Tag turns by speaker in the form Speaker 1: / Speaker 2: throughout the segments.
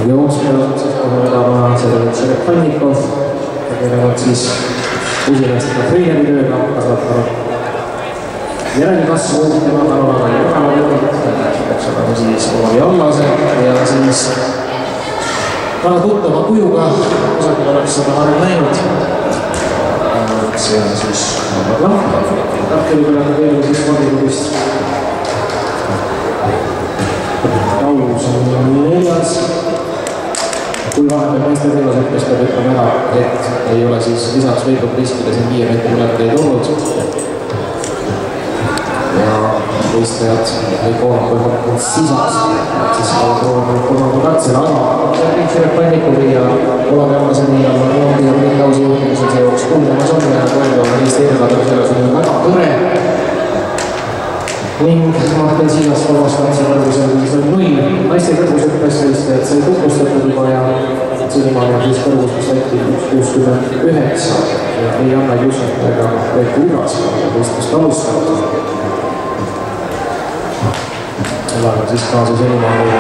Speaker 1: jooksjad kohe vedama seda Šerepannikov, tegelevad siis usinastega treeneri tööga, kasvatanud järelkasvu tema kanalaga ja kanalaga, peaks olema siis Olavi Allase ja siis väga tuttava kujuga, kusagil oleks seda varem näinud. See on siis Tarkeli teema siis spordiklubist. Laulus on 4. Kui vahepeal meeste teelasõppes peab ütlema ära, et ei ole siis lisaks Veiko Kristile siin 5 meetri ületajaid olnud. Ja võistlejad ei koolanud sisas, siis proovinud kolmandu katsel, aga Šerepanikovi ja Olavi Allaseni ja Olavi ja Miklausi juhtimisel see jooks kulgemas on ja koolida on ministeeriumad on selles on väga tore. Ning Martin Siilas kolmas katse kõrgusel 0. Naiste kõrgusõppes võistlejad sai tutvustatud juba ja senimaani on siis kõrgus, mis võeti 69 ja ei anna Jusset ega Veiko Ugas võistlust alustanud. Elame siis kaasa senimaani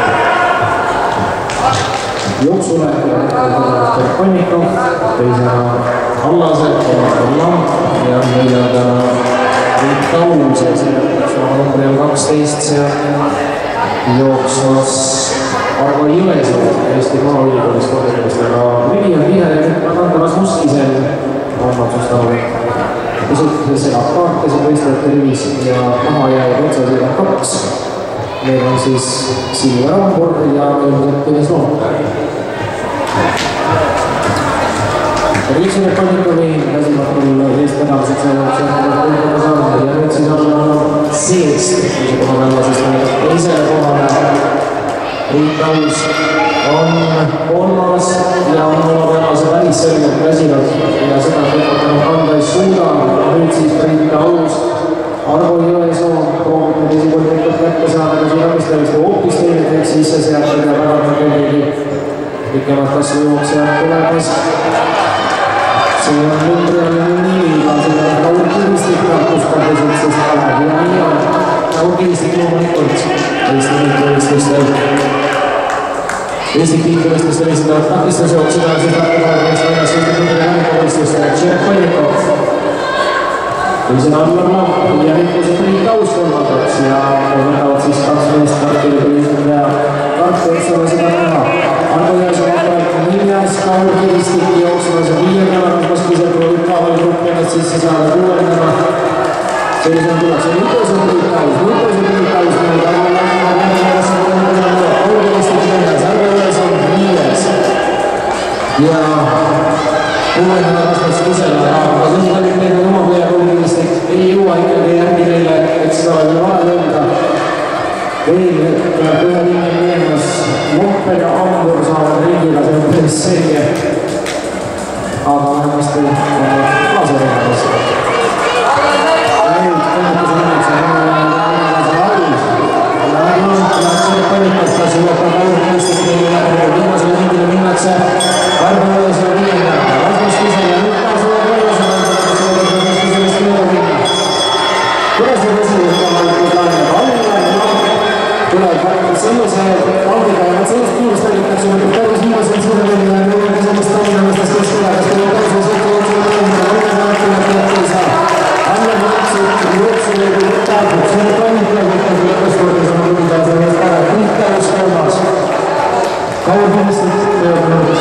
Speaker 1: jooksule Šerepannikov, teisena Allase, kolmandana Lamp ja 4. Taus ja see numbri on 12 seal jooksmas Arvo Jõesoo Eesti Maaülikooli spordiklubist, aga nimi on tihe ja Andras Muskisel on otsustanud pisut selab kaarte siin võistlejate rivis ja maha jääb otsas 2. Meil on siis Silver Rambur ja Tõnis Loomberg. Šerepanikovi käsimatul eest vedamised saanud ja nüüd siis on seest, kui koha peale siis teisele kohale. Riik Taus on 3. ja on Olavi Allase päris selgelt väsinud ja seda lõpetanud kanda ei suuda. Nüüd siis Riik Taus, Arvo Jõesoo proovib nüüd esikolmikut kätte saada, aga siin amistelist hoopis teenib sisse sealt ja väga kellegi pikemad kasvu jooksjad tulemas. See on numbri all nimi, ka seda Laur Kivistik rahvuskordised, sest Kalev ja nii on. Laur Kivistik loomulikult Eesti tiitlivõistlustel. Eesti tiitlivõistlustel esindavad takistusjooksjad ja siis rahvuskordised Eesti tiitlivõistlustel Šerepannikov. Teisena Allar Lamp ja Miklused Riik Taus kolmandaks ja võtavad siis 2 meest Tarkeli põhisindaja Tartu Otsale seda näha. Arvo Jõesoo vahepealt 4. Laur Kivistik jooksmas ja 5. Moskvisel proovib kaval gruppi ennast sisse saada 6. Sellisena tuleks ja Miklused Riik Taus, Arvo Kivistik 4. Arvo Jõesoo 5. Ja 6. Rasmus Kisela, aga siin valib neil oma pööja Kivistik ei jõua ikkagi järgi neile, et seda veel vahel öelda. Veel peab ühe linni minemas Lomper ja Ambur saavad riigiga, see on päris selge. Aga vähemasti on kaasa võimalus. Nüüd kõnnetuse nimeks on alus. Ja Šerepannikov, kas jõuab ka Laur Kivistik viimasele ringile minnakse. Arvo Jõesoo 5. Rasmus Kisel ja nüüd kaasa kuidas need esimesed võimalikud lained tuleb vähemalt sellise paldiga ja nad sellest kiirust räägitakse, et päris viimasel suureneline ja nüüd sellest tallinamastest keskkoladest ja tõusus õhtu ei saa. Anna Martsit jooksuleedu võtab, Šerepannikov võtab lõpuspordis oma klubitaasa eest ära, Riik Taus 3. Laur Kivistik 4.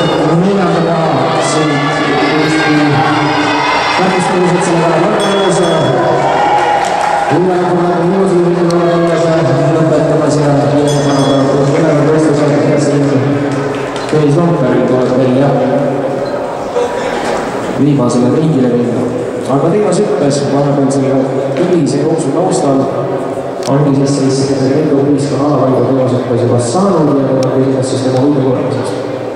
Speaker 1: siin Eesti tarkustamised selle väga Jõesoo. Uue nagu niimoodi lõpetamas ja mõlemad võistlused ja siin Tõnis Loomberg tuleb veel jah viimasele ringile minna. Aga teelasõppes vahepeal selle tülise jooksu taustal ongi siis Veiko Kriist on alapaiga teelasõppes juba saanud ja ta küsimas siis tema võidu korralisest.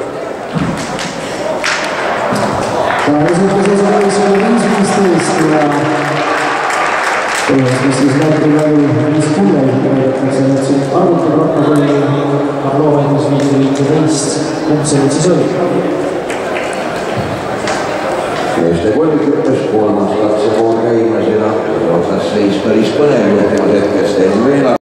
Speaker 1: Teelasõppes esimese 5-15 ja mis siis näitil oli 5 kuulel, räägitakse nüüd siin arvutaprotokolli Karloo-Väitus 5-15, kumb see nüüd siis oli?
Speaker 2: Meeste kolmikutes 3. katsepool käimas ja otsas seis päris põnev, hetkest Enn Veela.